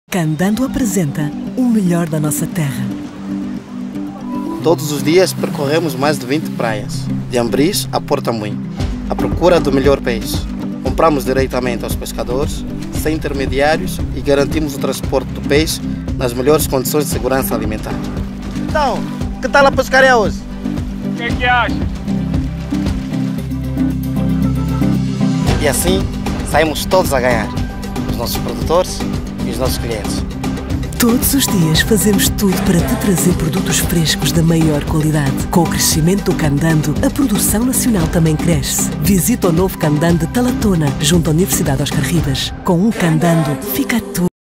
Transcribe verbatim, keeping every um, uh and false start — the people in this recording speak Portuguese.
Candando apresenta o melhor da nossa terra. Todos os dias percorremos mais de vinte praias, de Ambris a Portamuim, à procura do melhor peixe. Compramos diretamente aos pescadores, sem intermediários, e garantimos o transporte do peixe nas melhores condições de segurança alimentar. Então, que tal a pescaria hoje? O que é que acha? E assim, saímos todos a ganhar, os nossos produtores e os nossos clientes. Todos os dias fazemos tudo para te trazer produtos frescos da maior qualidade. Com o crescimento do Candando, a produção nacional também cresce. Visita o novo Candando de Talatona, junto à Universidade Oscar Ribas. Com um Candando, fica tudo.